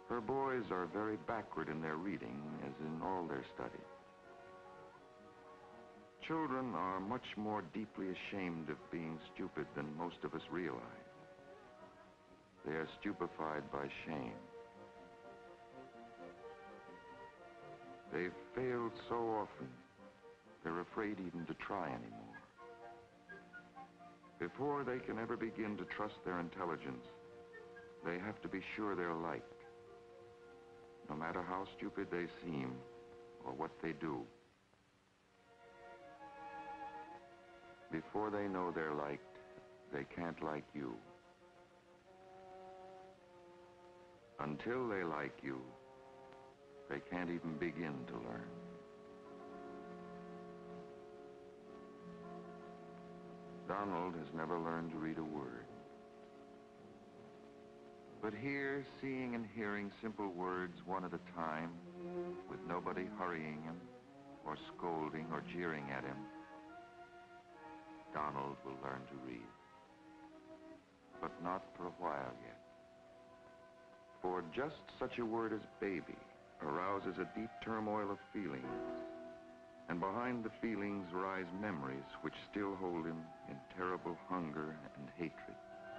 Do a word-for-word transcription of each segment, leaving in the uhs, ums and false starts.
Her boys are very backward in their reading, as in all their studies. Children are much more deeply ashamed of being stupid than most of us realize. They are stupefied by shame. They've failed so often, they're afraid even to try anymore. Before they can ever begin to trust their intelligence, they have to be sure they're liked, no matter how stupid they seem or what they do. Before they know they're liked, they can't like you. Until they like you, they can't even begin to learn. Donald has never learned to read a word. But here, seeing and hearing simple words one at a time, with nobody hurrying him, or scolding or jeering at him, Donald will learn to read. But not for a while yet. For just such a word as baby arouses a deep turmoil of feelings, and behind the feelings rise memories which still hold him in terrible hunger and hatred.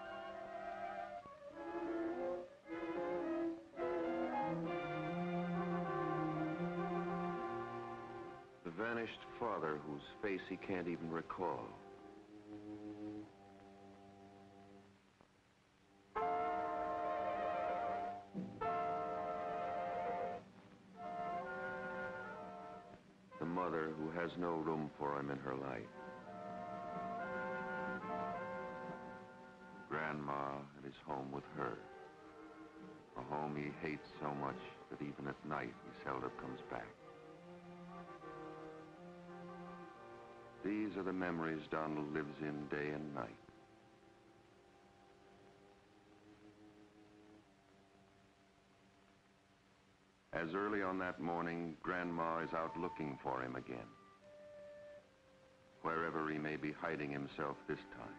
The vanished father whose face he can't even recall. The mother who has no room for him in her life. Grandma at his home with her. A home he hates so much that even at night he seldom comes back. These are the memories Donald lives in day and night. As early on that morning, Grandma is out looking for him again, wherever he may be hiding himself this time.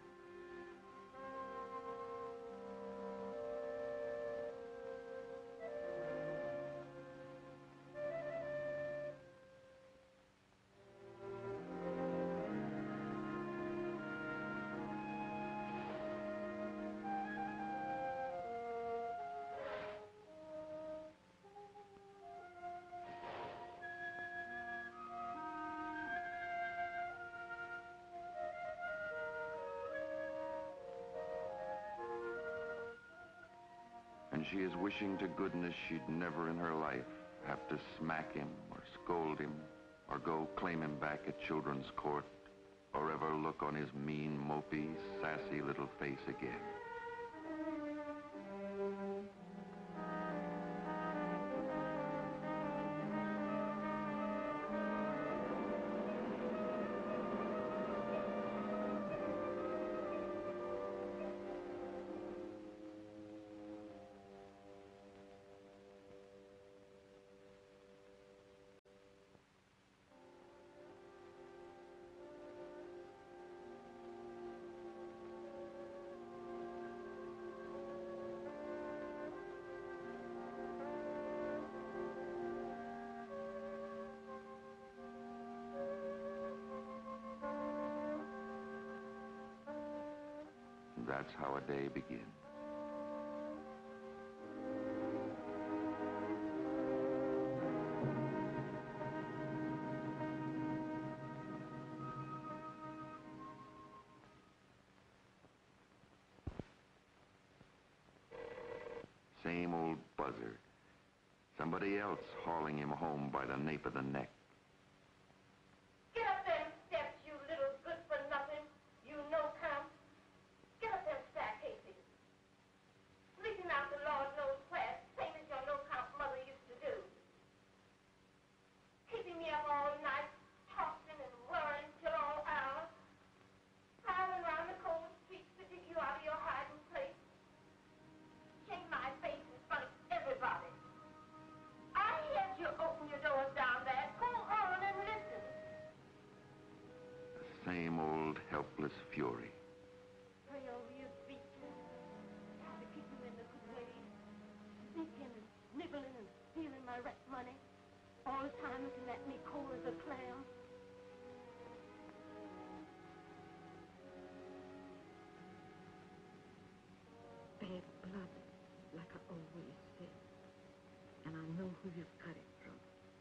And she is wishing to goodness she'd never in her life have to smack him or scold him or go claim him back at children's court or ever look on his mean, mopey, sassy little face again. That's how a day begins. Same old buzzard. Somebody else hauling him home by the nape of the neck. Get up them steps, you little good-for-nothing, you no-count. Get up them staircases. Sleeping out the Lord knows where, same as your no-count mother used to do. Keeping me up all night, tossing and whirring till all hours. Prowling around the cold streets to dig you out of your hiding place. Shake my face in front of everybody. I heard you open your doors down there. Go on and listen. The same old helpless fury. Pray over your feet. Try to keep you in the good way. Sneak in and snip all the time and let me cold as a clam. Bad blood, like I always said. And I know who you've got it from.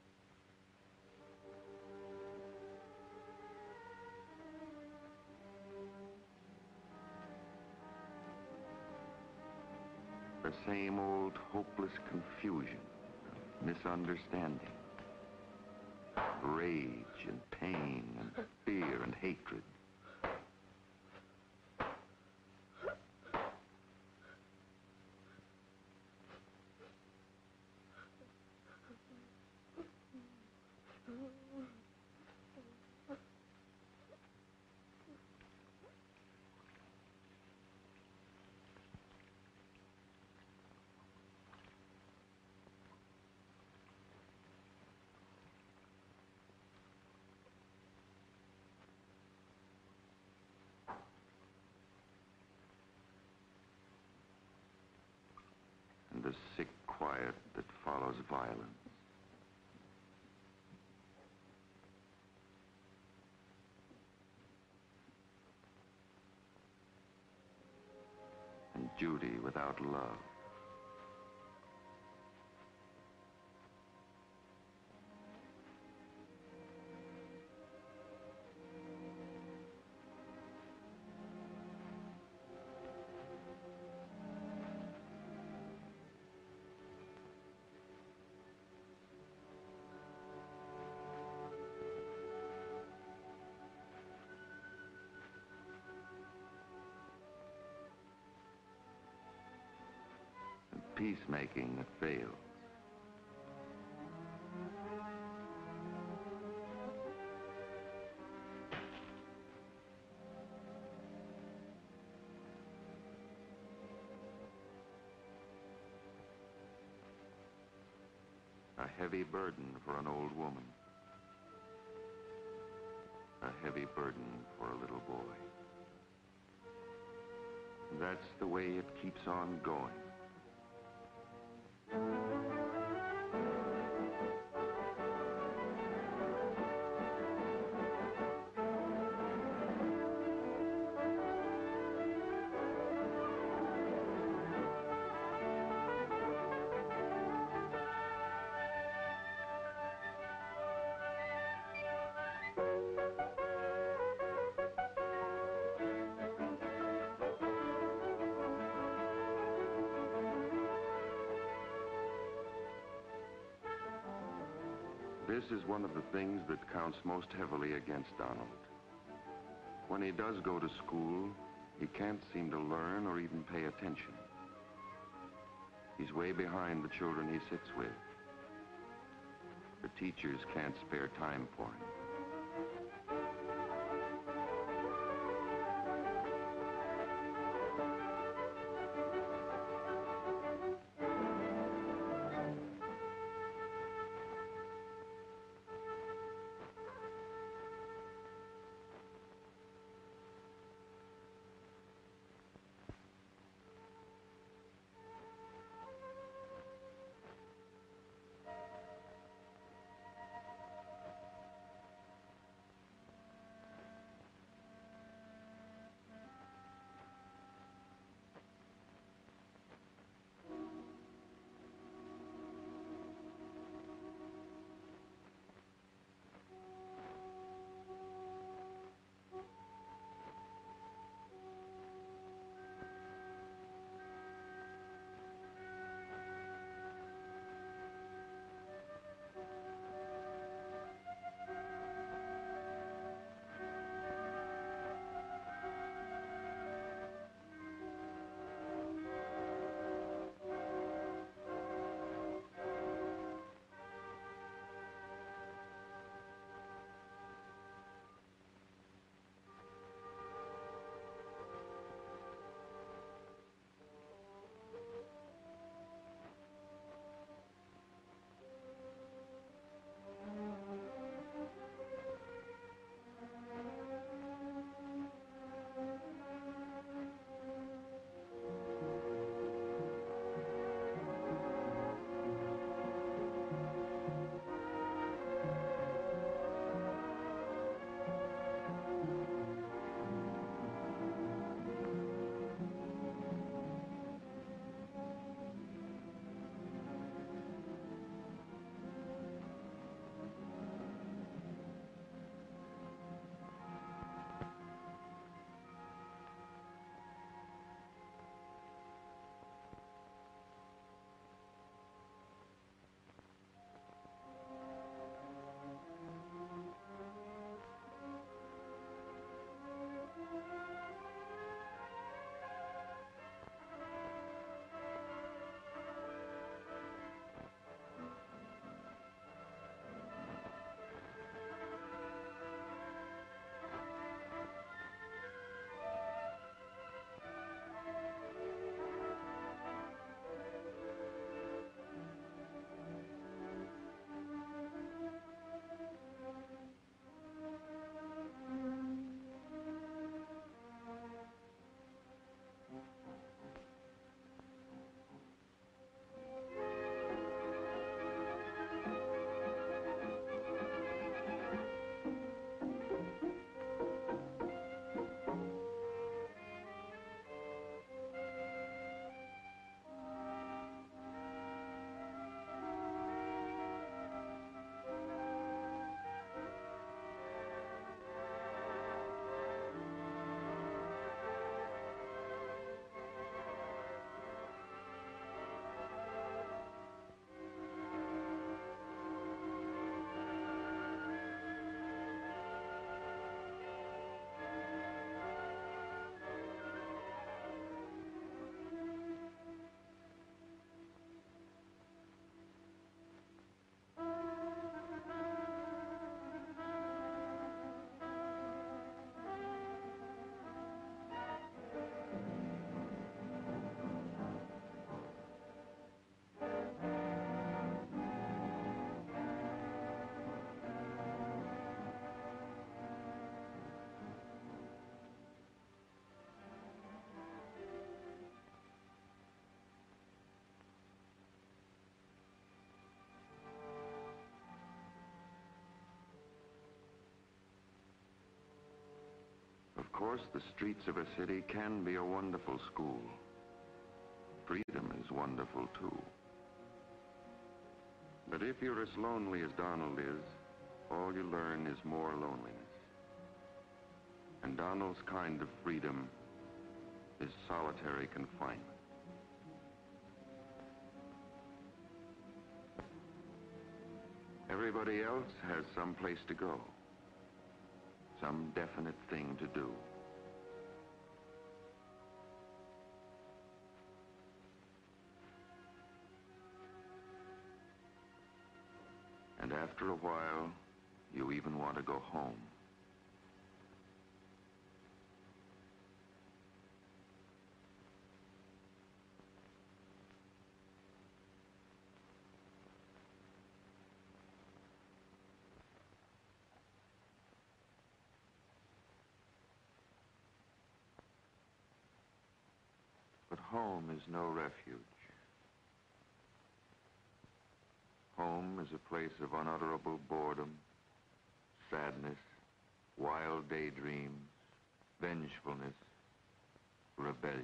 The same old hopeless confusion, misunderstanding, rage and pain and fear and hatred. And the sick quiet that follows violence. And duty without love. Peacemaking that fails. A heavy burden for an old woman. A heavy burden for a little boy. That's the way it keeps on going. This is one of the things that counts most heavily against Donald. When he does go to school, he can't seem to learn or even pay attention. He's way behind the children he sits with. The teachers can't spare time for him. course, the streets of a city can be a wonderful school. Freedom is wonderful, too. But if you're as lonely as Donald is, all you learn is more loneliness. And Donald's kind of freedom is solitary confinement. Everybody else has some place to go, some definite thing to do. And after a while, you even want to go home. But home is no refuge. Home is a place of unutterable boredom, sadness, wild daydreams, vengefulness, rebellion.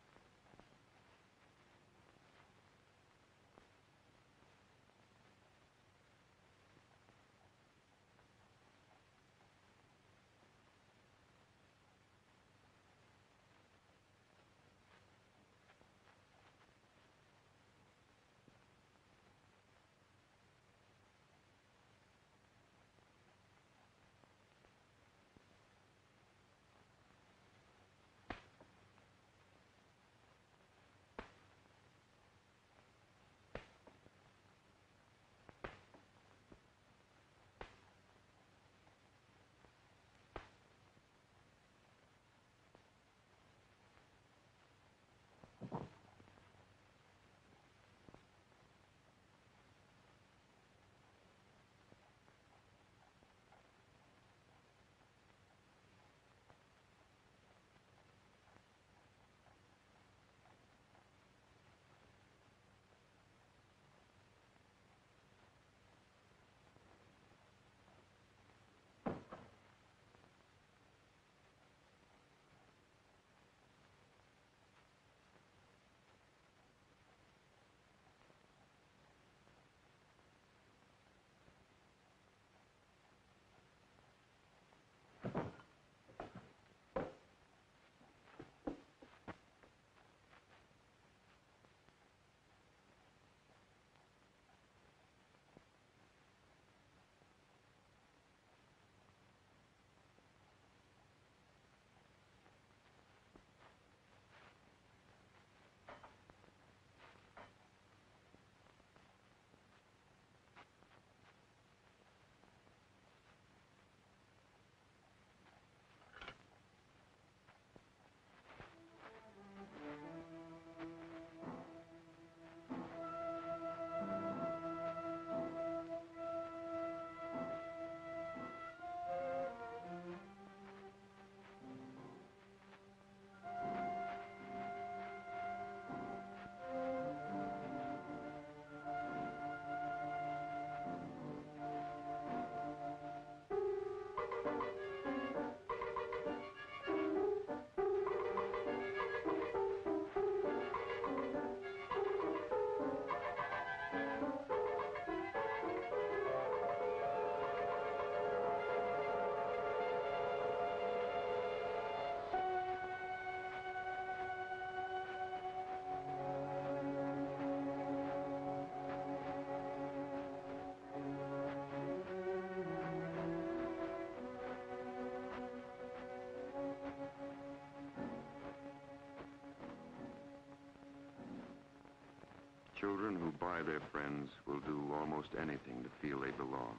Children who buy their friends will do almost anything to feel they belong.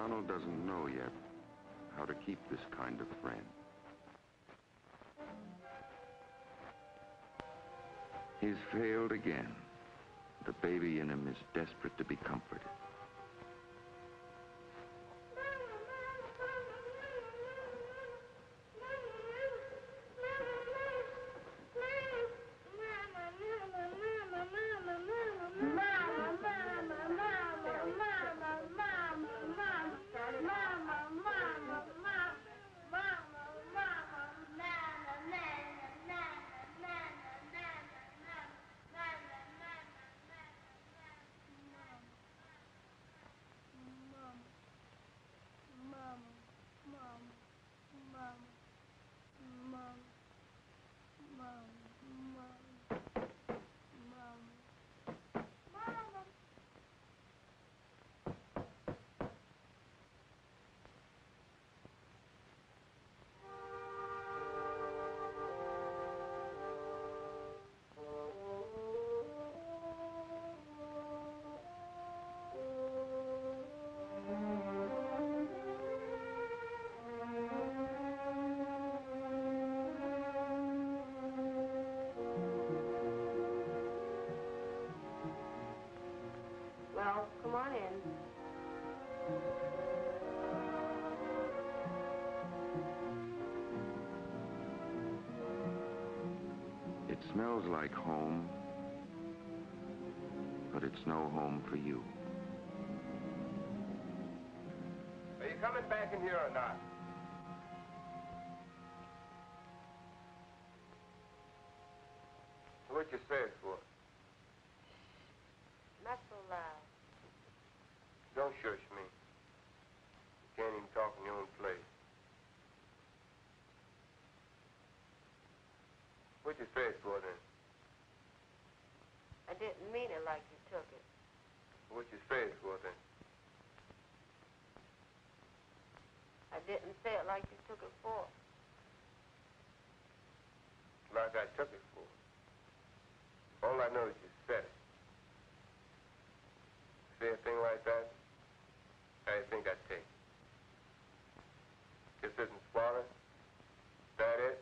Donald doesn't know yet how to keep this kind of friend. He's failed again. The baby in him is desperate to be comforted. Well, come on in. It smells like home, but it's no home for you. Are you coming back in here or not? What you say it for? Not so loud. Don't shush me. You can't even talk in your own place. What you say it for then? I didn't mean it like you took it. What you say it for then? I didn't say it like you took it for. Like I took it for. All I know is you said it. Say a thing like that, how you think I'd take it? This isn't swallowed? That it?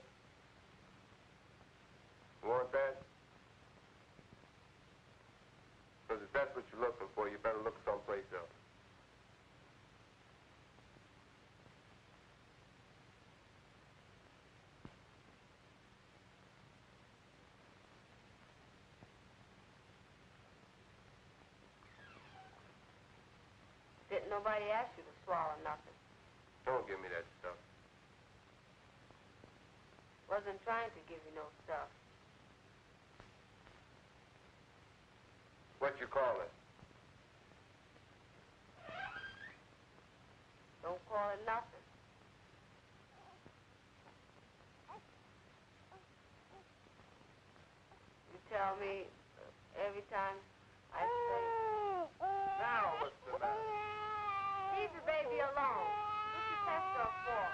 You want that? Because if that's what you're looking for, you better look someplace else. Didn't nobody ask you to swallow nothing. Don't give me that stuff. Wasn't trying to give you no stuff. What you call it? Don't call it nothing. You tell me uh, every time I say, Now what's the matter? leave the baby alone. What you test her for?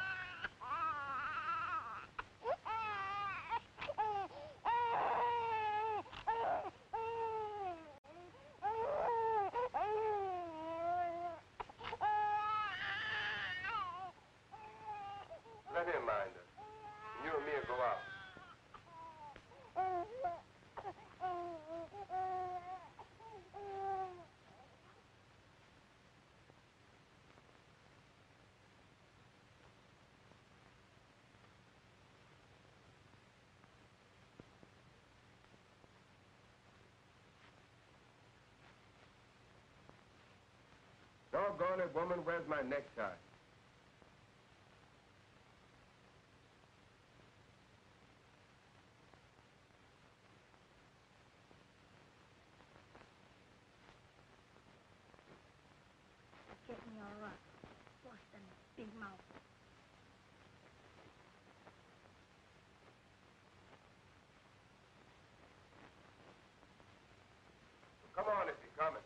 Let him mind us. And you and me will go out. Doggone it, woman, where's my necktie? Get me all right. Worse than a big mouth. Come on if you're coming.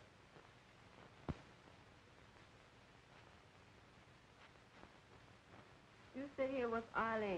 You sit here with Arlene.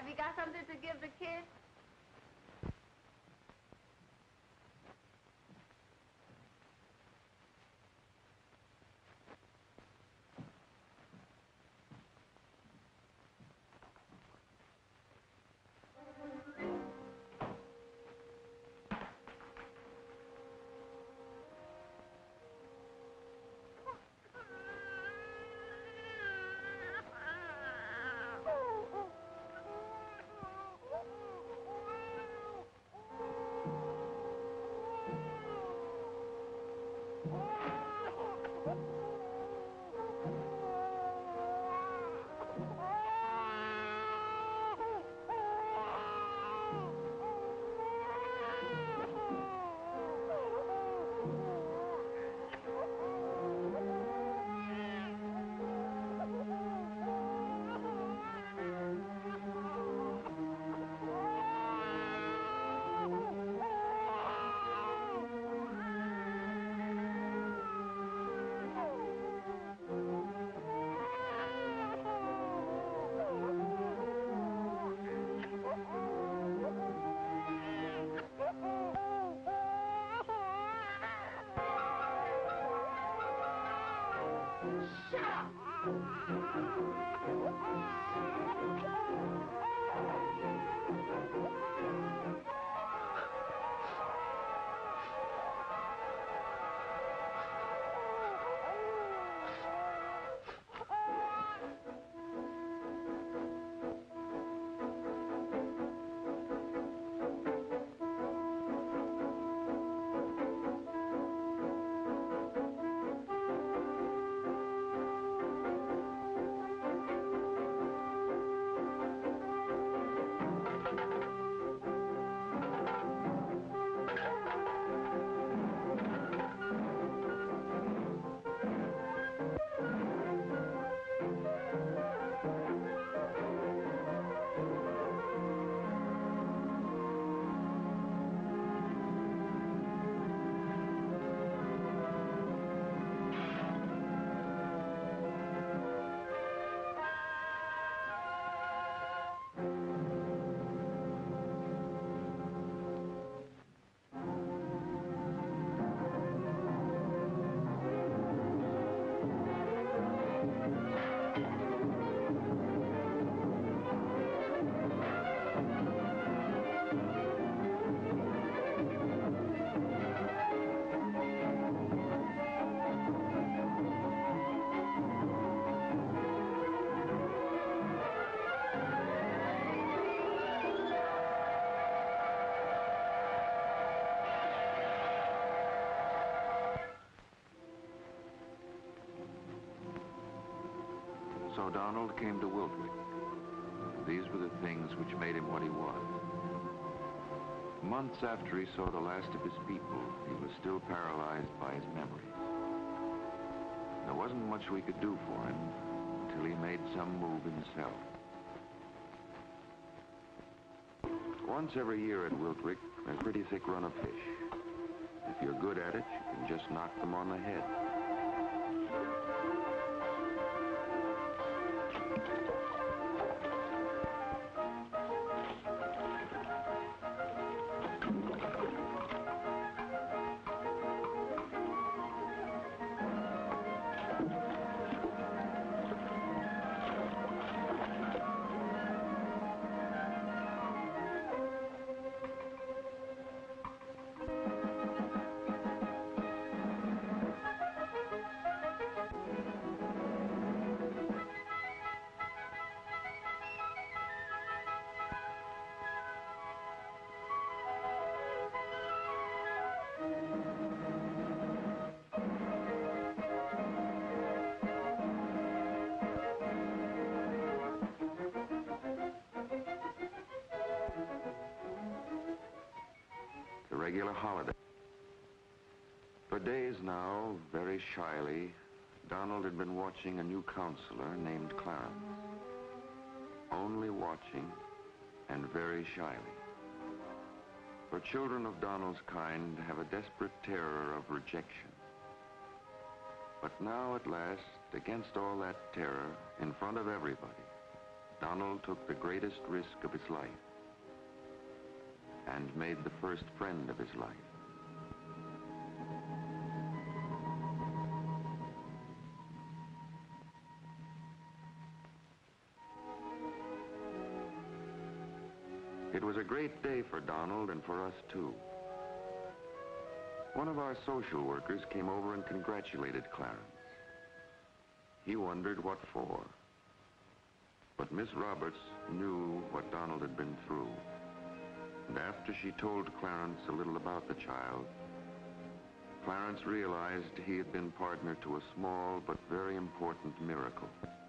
Have you got something to give the kids? So Donald came to Wiltwick. These were the things which made him what he was. Months after he saw the last of his people, he was still paralyzed by his memories. There wasn't much we could do for him until he made some move himself. Once every year at Wiltwick, there's a pretty thick run of fish. If you're good at it, you can just knock them on the head. The regular holiday. For days now, very shyly, Donald had been watching a new counselor named Clarence. Only watching and very shyly. For children of Donald's kind have a desperate terror of rejection. But now, at last, against all that terror, in front of everybody, Donald took the greatest risk of his life and made the first friend of his life. It was a great day for Donald and for us, too. One of our social workers came over and congratulated Clarence. He wondered what for. But Miss Roberts knew what Donald had been through. And after she told Clarence a little about the child, Clarence realized he had been partner to a small but very important miracle.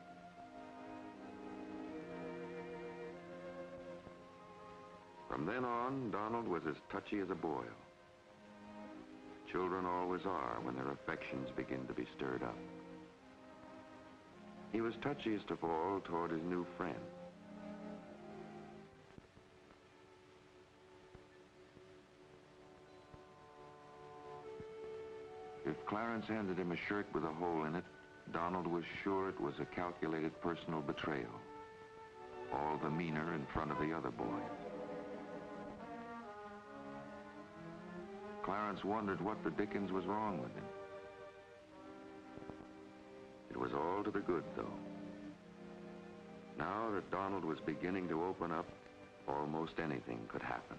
From then on, Donald was as touchy as a boil. Children always are when their affections begin to be stirred up. He was touchiest of all toward his new friend. If Clarence handed him a shirt with a hole in it, Donald was sure it was a calculated personal betrayal, all the meaner in front of the other boys. Clarence wondered what the dickens was wrong with him. It was all to the good, though. Now that Donald was beginning to open up, almost anything could happen.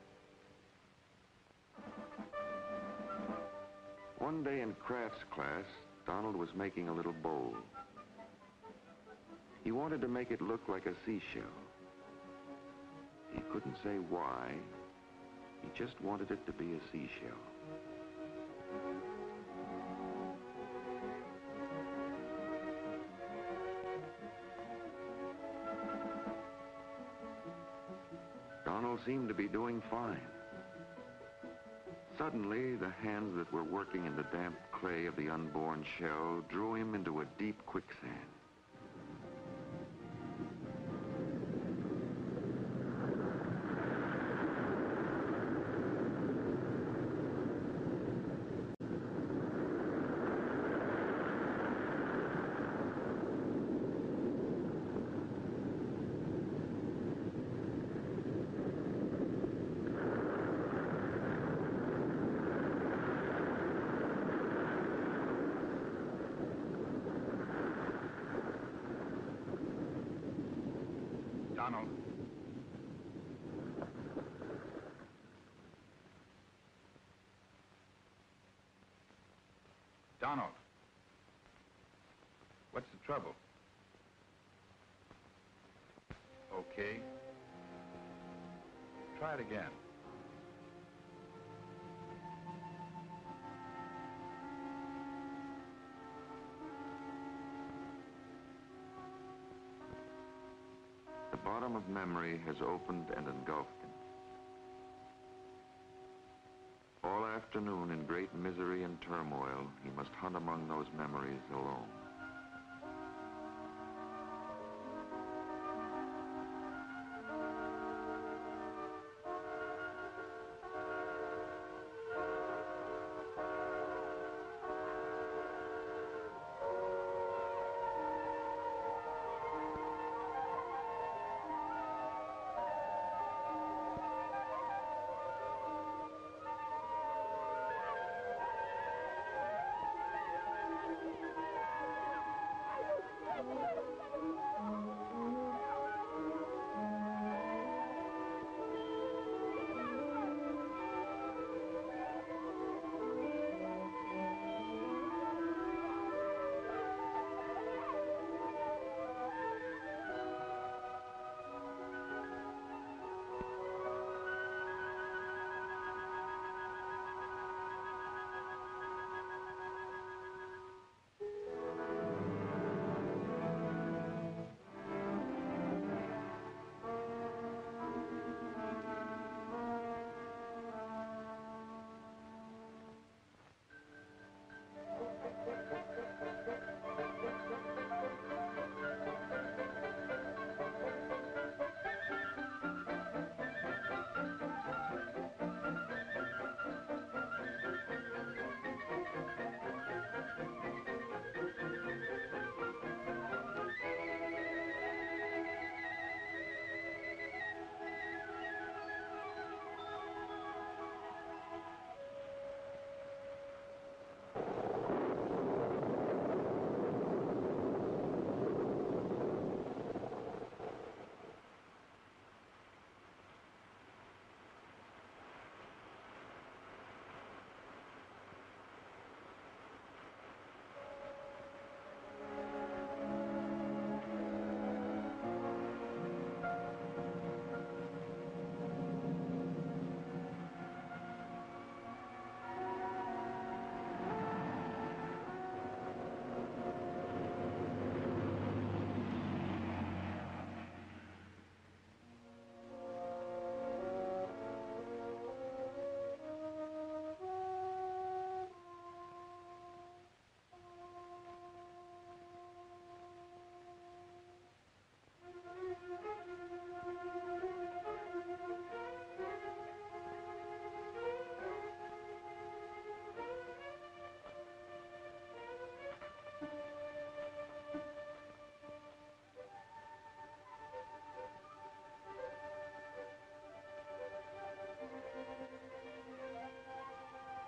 One day in crafts class, Donald was making a little bowl. He wanted to make it look like a seashell. He couldn't say why. He just wanted it to be a seashell. Donald seemed to be doing fine. Suddenly, the hands that were working in the damp clay of the unborn shell drew him into a deep quicksand. Donald. Donald. What's the trouble? Okay. Try it again. The bottom of memory has opened and engulfed him. All afternoon, in great misery and turmoil, he must hunt among those memories alone.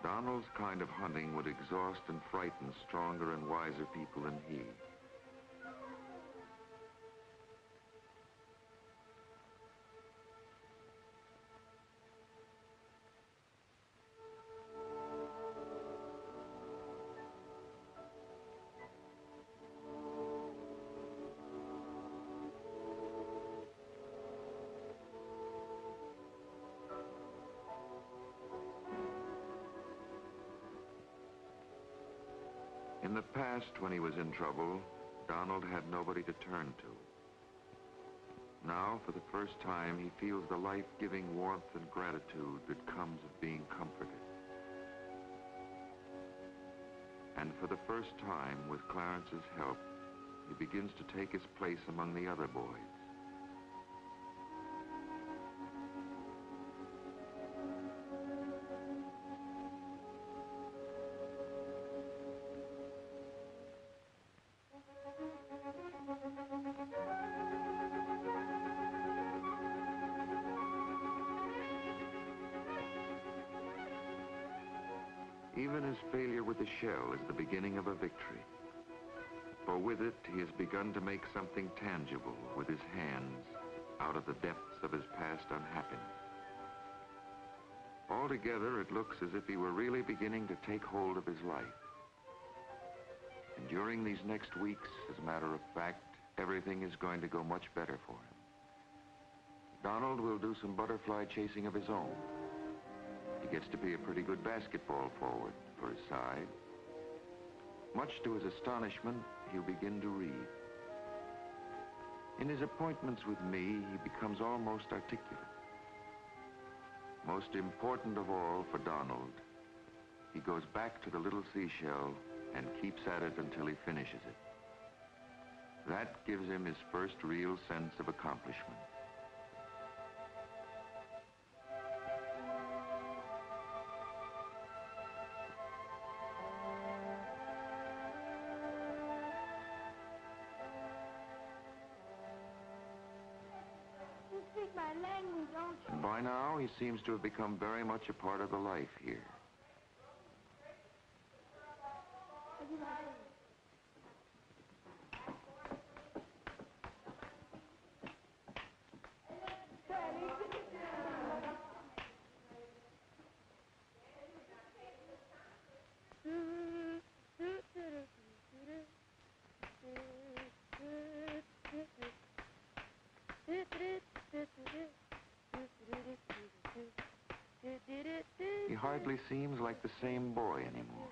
Donald's kind of hunting would exhaust and frighten stronger and wiser people than he. In the past, when he was in trouble, Donald had nobody to turn to. Now, for the first time, he feels the life-giving warmth and gratitude that comes of being comforted. And for the first time, with Clarence's help, he begins to take his place among the other boys. Even his failure with the shell is the beginning of a victory. For with it, he has begun to make something tangible with his hands out of the depths of his past unhappiness. Altogether, it looks as if he were really beginning to take hold of his life. And during these next weeks, as a matter of fact, everything is going to go much better for him. Donald will do some butterfly chasing of his own. He gets to be a pretty good basketball forward for his side. Much to his astonishment, he'll begin to read. In his appointments with me, he becomes almost articulate. Most important of all for Donald, he goes back to the little seashell and keeps at it until he finishes it. That gives him his first real sense of accomplishment. You speak my language, don't you? And by now, he seems to have become very much a part of the life here. He hardly seems like the same boy anymore.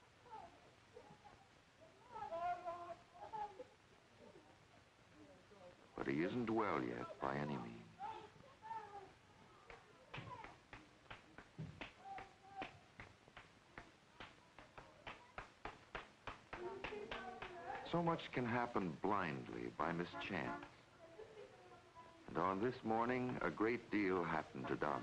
But he isn't well yet, by any means. So much can happen blindly, by mischance. And on this morning, a great deal happened to Donald.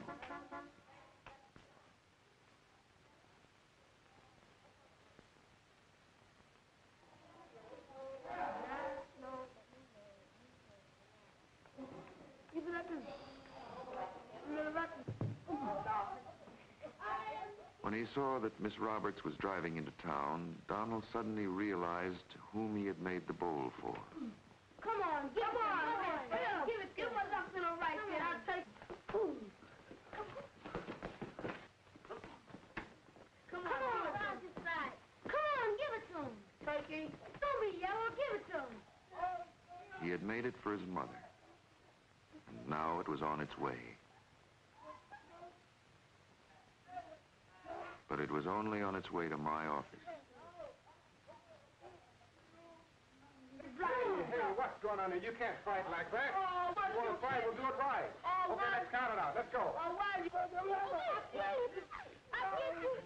When he saw that Miss Roberts was driving into town, Donald suddenly realized whom he had made the bowl for. Come on, give on. on. Here, give it, give one left and a right there. I'll take. Boom. Come on, Come on, I'll decide. Come on, give it to him. Turkey. Don't be yellow, give it to him. He had made it for his mother. And now it was on its way. But it was only on its way to my office. Hey, what's going on here? You can't fight like that. Oh, what you want to fight, we'll do it right. Oh, okay, why? let's count it out. Let's go. Oh, why you... I get you.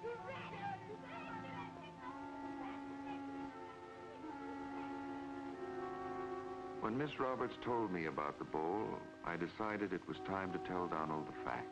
When Miss Roberts told me about the bowl, I decided it was time to tell Donald the facts.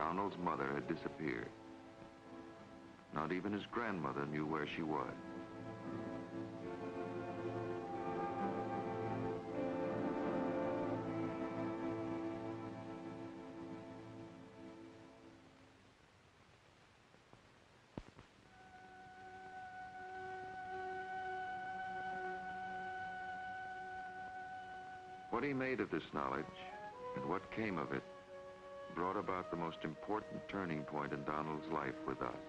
Donald's mother had disappeared. Not even his grandmother knew where she was. What he made of this knowledge, and what came of it, brought about the most important turning point in Donald's life with us.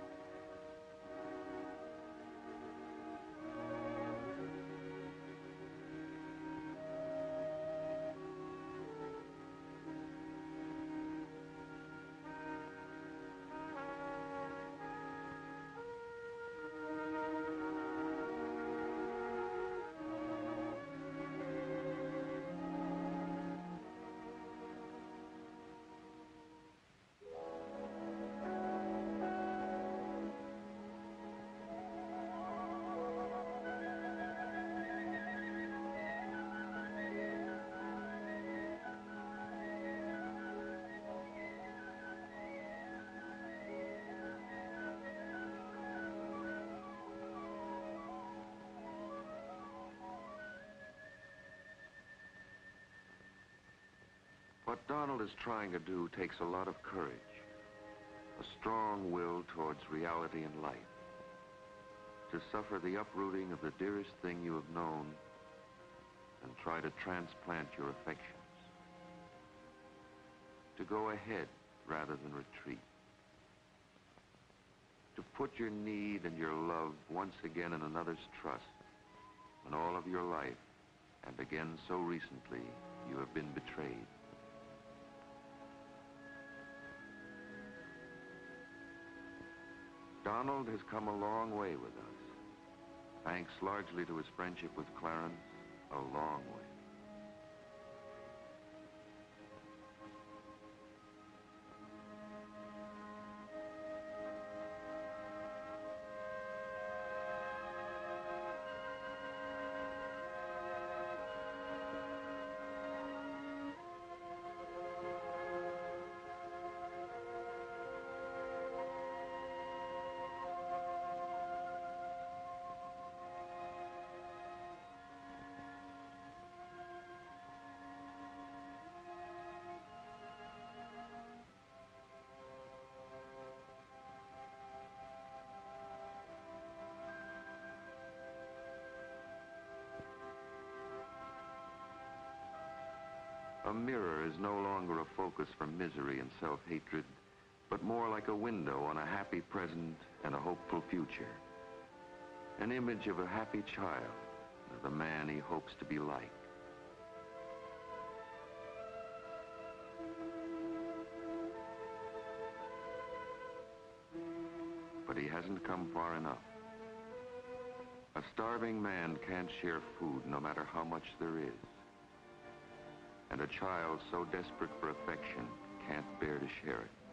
What Donald is trying to do takes a lot of courage, a strong will towards reality and life, to suffer the uprooting of the dearest thing you have known and try to transplant your affections, to go ahead rather than retreat, to put your need and your love once again in another's trust when all of your life, and again so recently, you have been betrayed. Donald has come a long way with us, thanks largely to his friendship with Clarence, a long way. A mirror is no longer a focus for misery and self-hatred, but more like a window on a happy present and a hopeful future. An image of a happy child, of the man he hopes to be like. But he hasn't come far enough. A starving man can't share food no matter how much there is. And a child so desperate for affection can't bear to share it.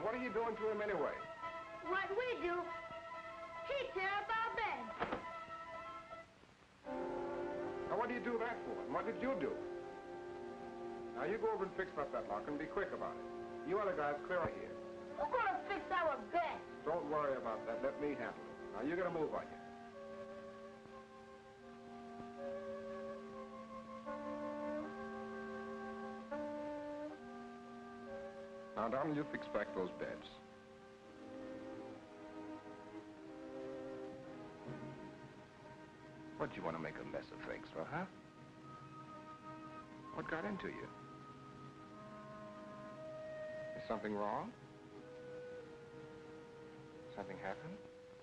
And what are you doing to him anyway? What we do, he tear up our bed. Now, what do you do that for? And what did you do? Now, you go over and fix up that lock and be quick about it. You other guys, clear out here. Who's gonna fix our bed? Don't worry about that. Let me handle it. Now, you gotta move on you. Now, Donald, you fix back those beds. What, you want to make a mess of things for, huh? What got into you? Is something wrong? Something happened?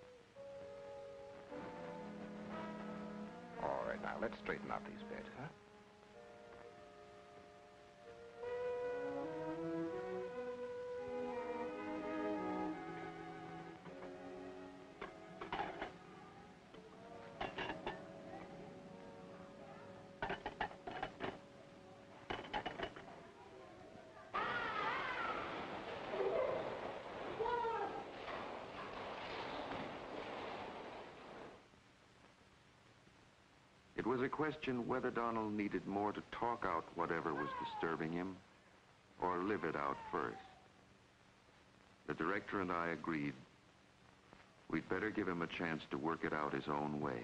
All right, now, let's straighten out these beds, huh? It was a question whether Donald needed more to talk out whatever was disturbing him, or live it out first. The director and I agreed we'd better give him a chance to work it out his own way.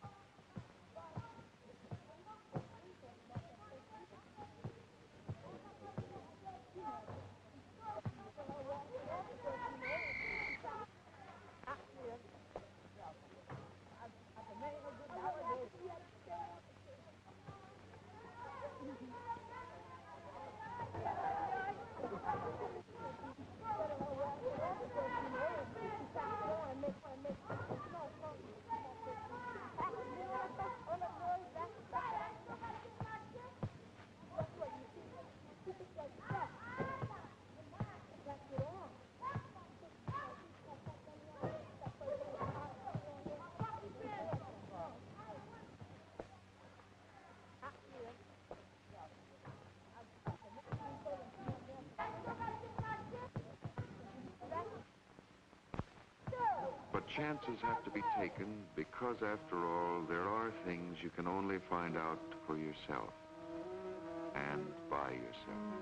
But chances have to be taken because, after all, there are things you can only find out for yourself and by yourself.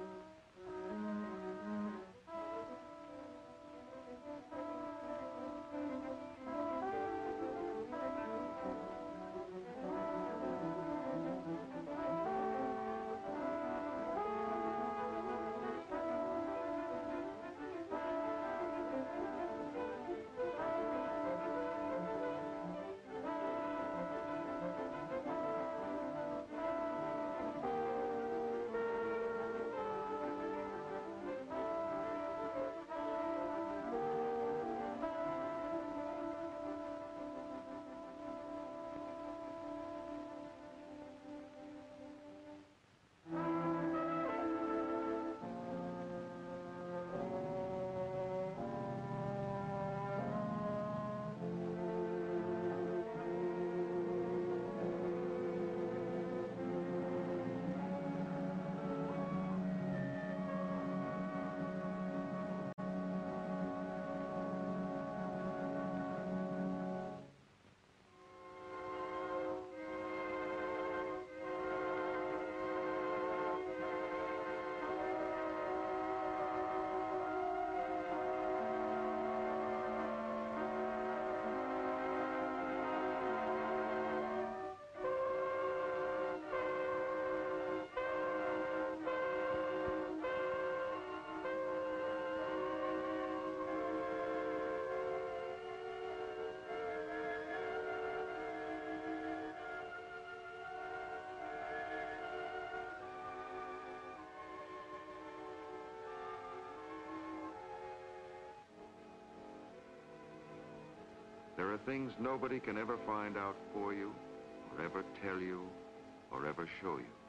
There are things nobody can ever find out for you, or ever tell you, or ever show you.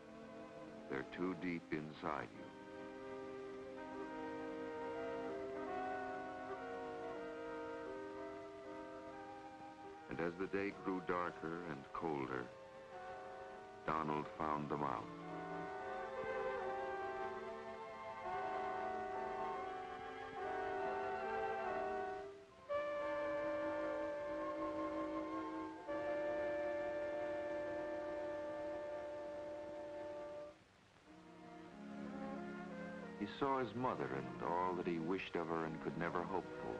They're too deep inside you. And as the day grew darker and colder, Donald found them out. He saw his mother and all that he wished of her and could never hope for.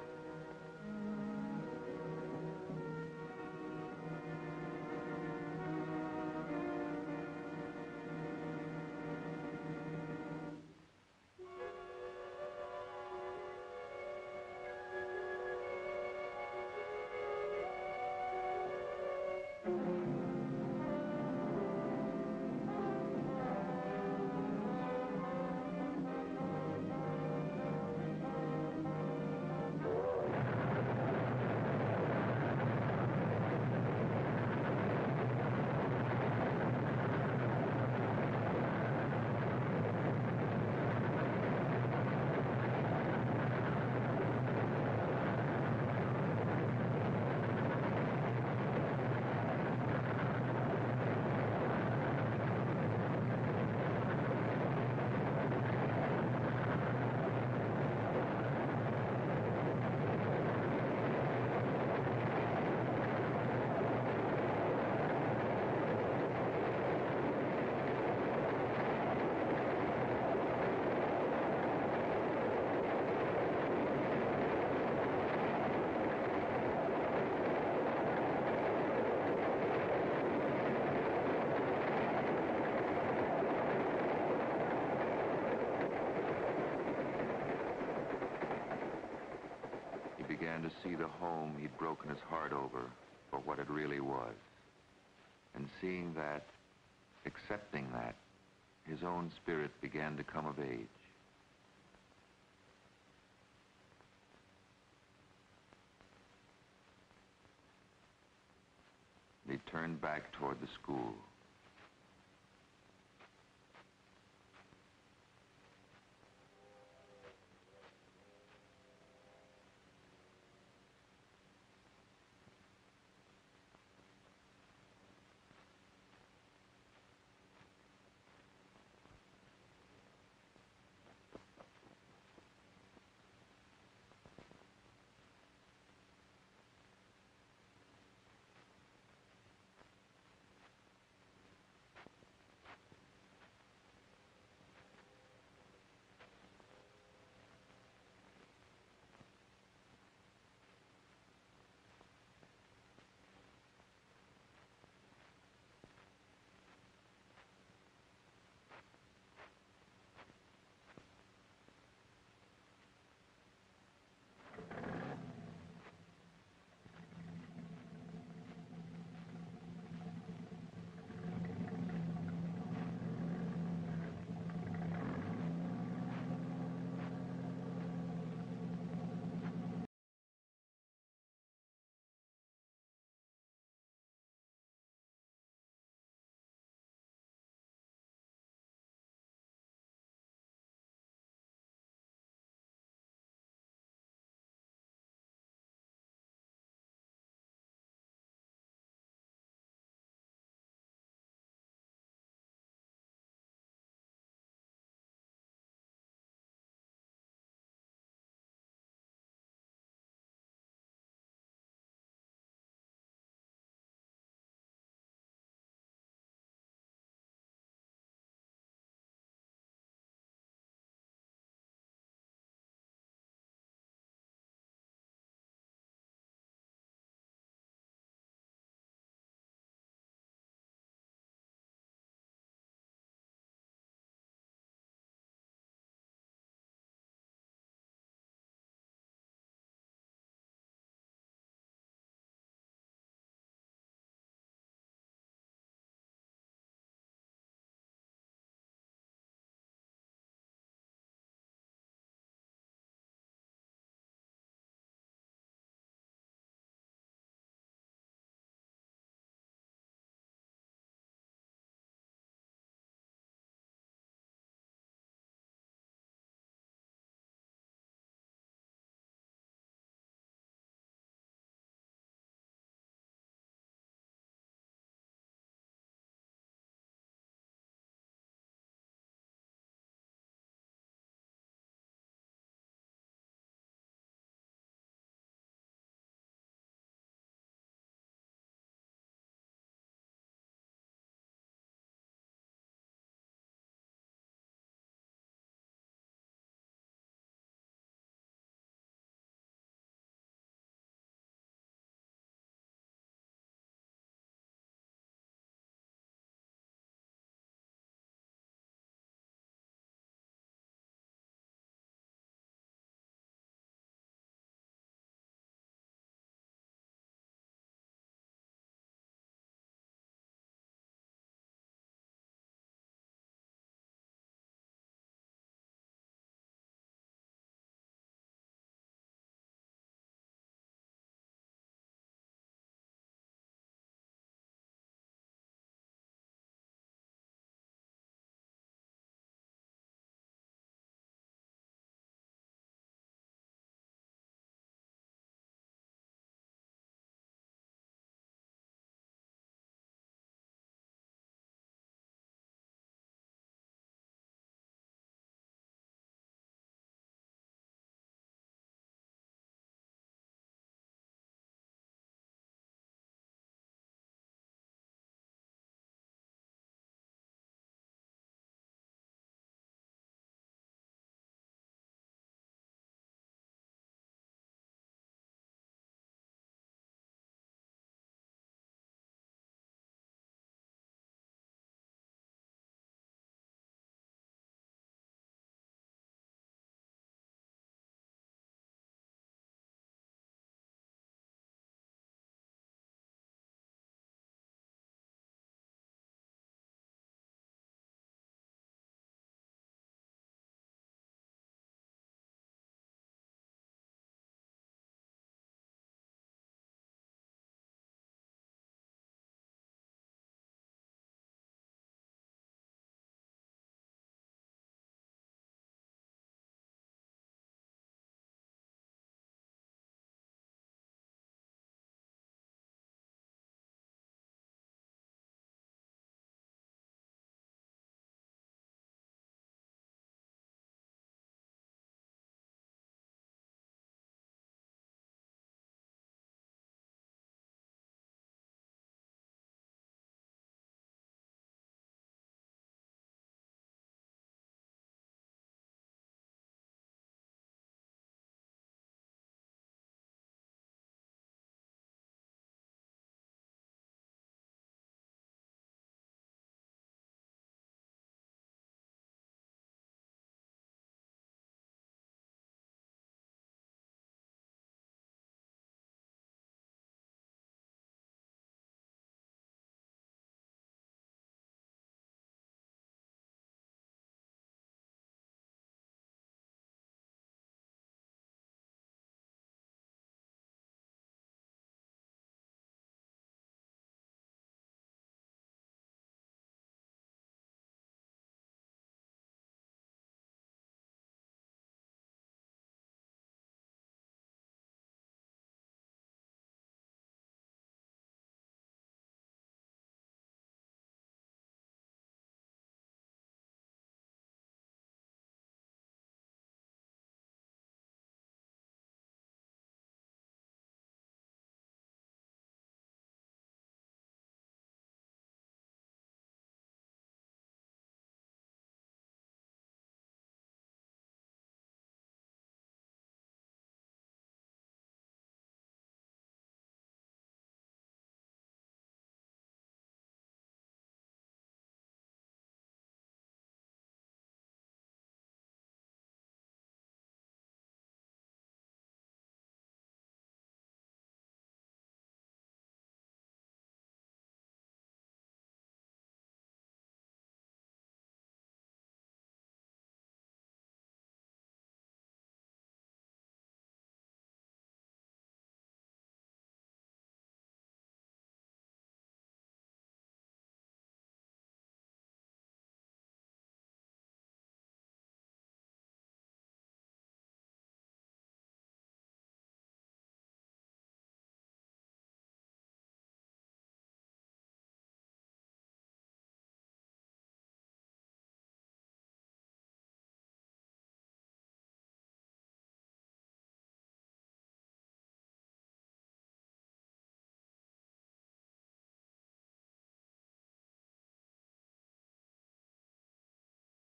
He began to see the home he'd broken his heart over for what it really was. And seeing that, accepting that, his own spirit began to come of age. He turned back toward the school.